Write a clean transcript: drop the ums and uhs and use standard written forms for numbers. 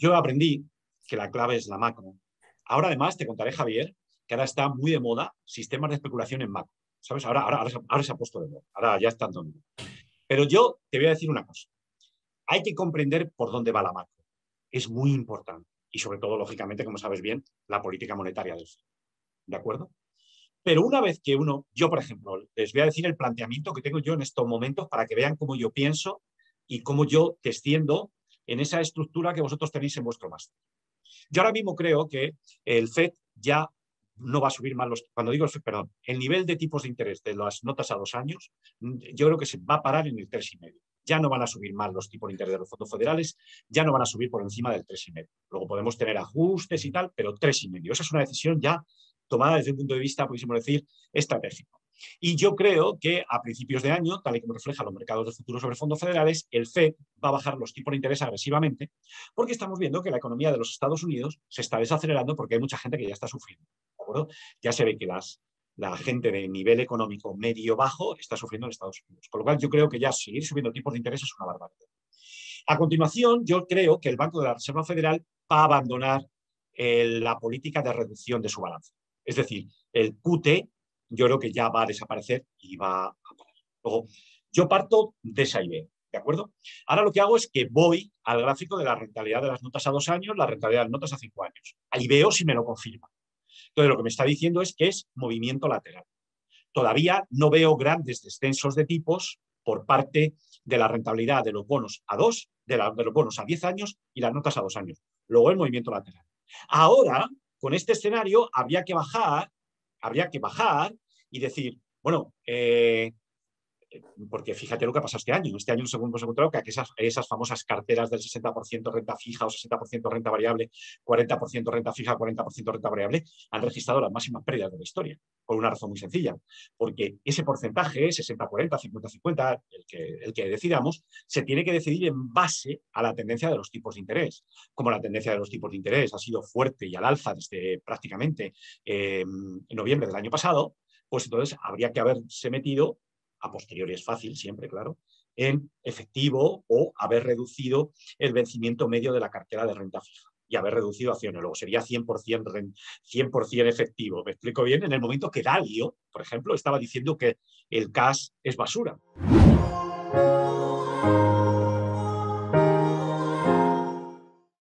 Yo aprendí que la clave es la macro. Ahora además te contaré, Javier, que ahora está muy de moda sistemas de especulación en macro. ¿Sabes? Ahora se ha puesto de moda. Ahora ya está en dominio. Pero yo te voy a decir una cosa. Hay que comprender por dónde va la macro. Es muy importante. Y sobre todo, lógicamente, como sabes bien, la política monetaria del FED. ¿De acuerdo? Pero una vez que yo, por ejemplo, les voy a decir el planteamiento que tengo yo en estos momentos para que vean cómo yo pienso y cómo yo desciendo en esa estructura que vosotros tenéis en vuestro máster. Yo ahora mismo creo que el FED ya no va a subir más cuando digo el FED, perdón, el nivel de tipos de interés de las notas a 2 años, yo creo que se va a parar en el 3,5. Ya no van a subir más los tipos de interés de los fondos federales, ya no van a subir por encima del 3,5. Luego podemos tener ajustes y tal, pero 3,5. Esa es una decisión ya tomada desde un punto de vista, pudiésemos decir, estratégico. Y yo creo que a principios de año, tal y como reflejan los mercados de futuros sobre fondos federales, el FED va a bajar los tipos de interés agresivamente porque estamos viendo que la economía de los Estados Unidos se está desacelerando porque hay mucha gente que ya está sufriendo. ¿De acuerdo? Ya se ve que la gente de nivel económico medio-bajo está sufriendo en Estados Unidos. Con lo cual yo creo que ya seguir subiendo tipos de interés es una barbaridad. A continuación, yo creo que el Banco de la Reserva Federal va a abandonar la política de reducción de su balance. Es decir, el QT yo creo que ya va a desaparecer y va a parar. Luego, yo parto de esa idea, ¿de acuerdo? Ahora lo que hago es que voy al gráfico de la rentabilidad de las notas a 2 años, la rentabilidad de las notas a 5 años. Ahí veo si me lo confirma. Entonces, lo que me está diciendo es que es movimiento lateral. Todavía no veo grandes descensos de tipos por parte de la rentabilidad de los bonos a 2, de los bonos a 10 años y las notas a 2 años. Luego el movimiento lateral. Ahora, con este escenario, habría que bajar y decir, bueno, porque fíjate lo que ha pasado este año. Este año, según hemos encontrado, que esas famosas carteras del 60% renta fija o 60% renta variable, 40% renta fija, 40% renta variable, han registrado las máximas pérdidas de la historia, por una razón muy sencilla. Porque ese porcentaje, 60-40, 50-50, el que decidamos, se tiene que decidir en base a la tendencia de los tipos de interés. Como la tendencia de los tipos de interés ha sido fuerte y al alza desde prácticamente en noviembre del año pasado, pues entonces habría que haberse metido, a posteriori es fácil, siempre, claro, en efectivo o haber reducido el vencimiento medio de la cartera de renta fija y haber reducido acciones. Luego sería 100% efectivo. ¿Me explico bien? En el momento que Dalio, por ejemplo, estaba diciendo que el cash es basura.